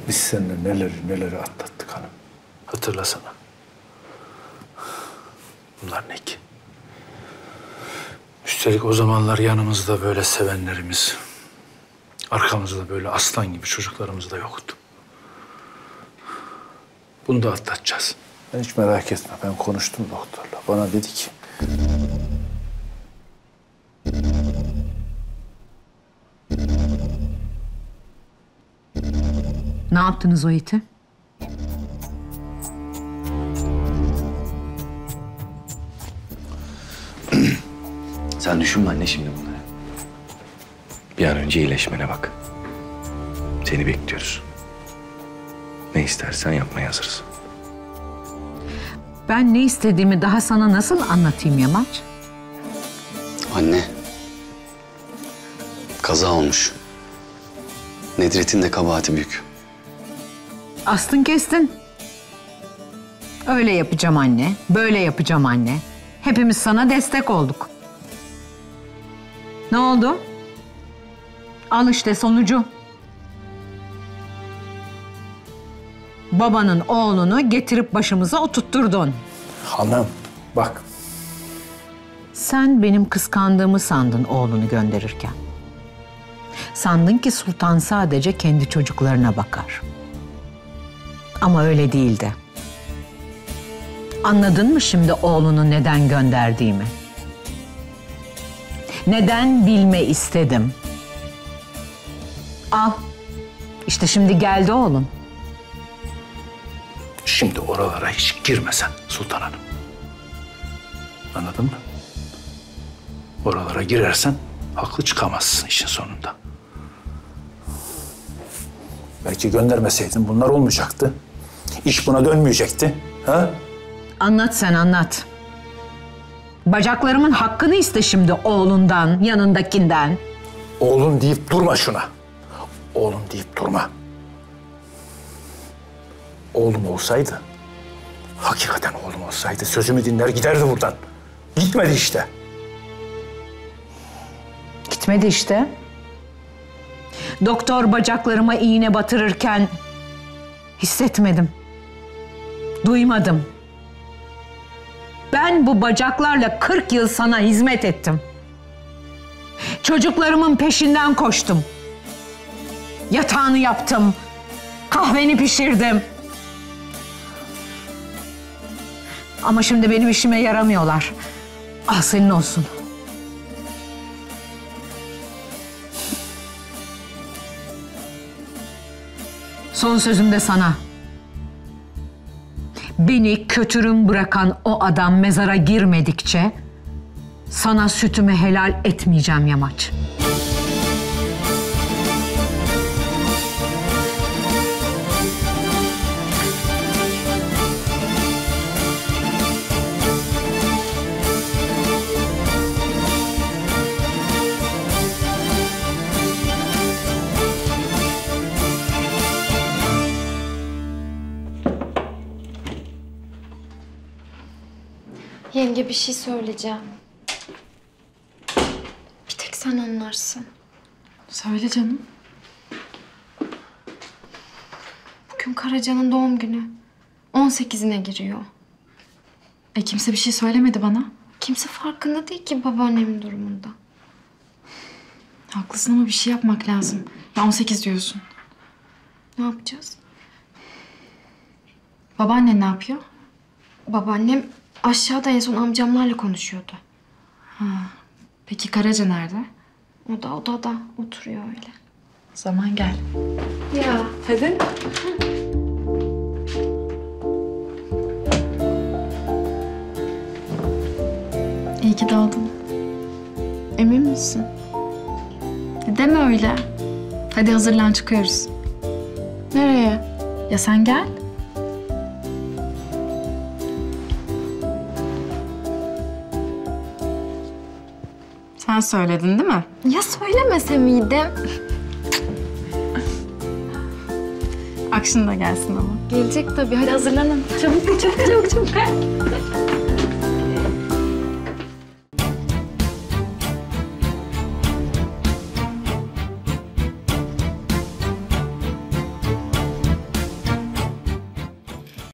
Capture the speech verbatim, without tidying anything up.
Biz seninle neleri neleri atlattık hanım. Hatırlasana. Bunlar ne ki? Üstelik o zamanlar yanımızda böyle sevenlerimiz, arkamızda böyle aslan gibi çocuklarımız da yoktu. Bunu da atlatacağız. Sen hiç merak etme. Ben konuştum doktorla. Bana dedi ki... Ne yaptınız o iti? Sen düşünme anne şimdi bunları. Bir an önce iyileşmene bak. Seni bekliyoruz. Ne istersen yapmaya hazırız. Ben ne istediğimi daha sana nasıl anlatayım Yamaç? Anne. Kaza olmuş. Nedret'in de kabahati büyük. Astın kestin. Öyle yapacağım anne, böyle yapacağım anne. Hepimiz sana destek olduk. Ne oldu? Al işte sonucu. Babanın oğlunu getirip başımıza oturtturdun. Hanım bak. Sen benim kıskandığımı sandın oğlunu gönderirken. Sandın ki sultan sadece kendi çocuklarına bakar. Ama öyle değildi. Anladın mı şimdi oğlunu neden gönderdiğimi? Neden bilme istedim? Al. İşte şimdi geldi oğlun. Şimdi oralara hiç girmesen Sultan Hanım. Anladın mı? Oralara girersen haklı çıkamazsın işin sonunda. Belki göndermeseydin bunlar olmayacaktı. İş buna dönmeyecekti. Ha? Anlat sen anlat. Bacaklarımın hakkını iste şimdi oğlundan, yanındakinden. Oğlum deyip durma şuna. Oğlum deyip durma. Oğlum olsaydı, hakikaten oğlum olsaydı sözümü dinler giderdi buradan. Gitmedi işte. Gitmedi işte. Doktor bacaklarıma iğne batırırken hissetmedim. Duymadım. Ben bu bacaklarla kırk yıl sana hizmet ettim. Çocuklarımın peşinden koştum. Yatağını yaptım. Kahveni pişirdim. Ama şimdi benim işime yaramıyorlar. Ah senin olsun. Son sözüm de sana. Beni kötürüm bırakan o adam mezara girmedikçe sana sütümü helal etmeyeceğim Yamaç. Yenge bir şey söyleyeceğim. Bir tek sen anlarsın. Söyle canım. Bugün Karaca'nın doğum günü. on sekizine giriyor. E kimse bir şey söylemedi bana. Kimse farkında değil ki babaannemin durumunda. Haklısın ama bir şey yapmak lazım. Ya on sekiz diyorsun. Ne yapacağız? Babaannen ne yapıyor? Babaannem aşağıda en son amcamlarla konuşuyordu. Ha. Peki Karaca nerede? O da odada oturuyor öyle. O zaman gel. Ya. Hadi. İyi ki doğdun. Emin misin? Deme öyle. Hadi hazırlan çıkıyoruz. Nereye? Ya sen gel. Sen söyledin değil mi? Ya söylemese miydim? Akşın da gelsin ama. Gelecek tabii. Hadi hazırlanın. Çabuk çabuk çabuk çabuk.